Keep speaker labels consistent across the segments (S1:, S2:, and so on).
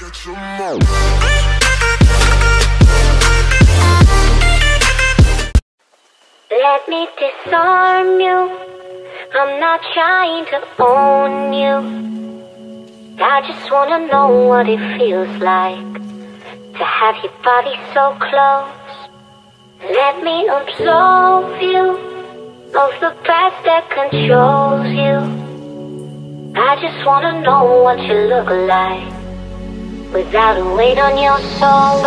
S1: Let me disarm you. I'm not trying to own you. I just wanna know what it feels like to have your body so close. Let me absolve you of the past that controls you. I just wanna know what you look like without a weight on your soul.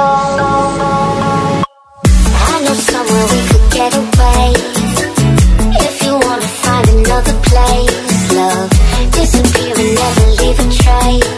S1: I know somewhere we could get away. If you wanna find another place, love, disappear and never leave a trace.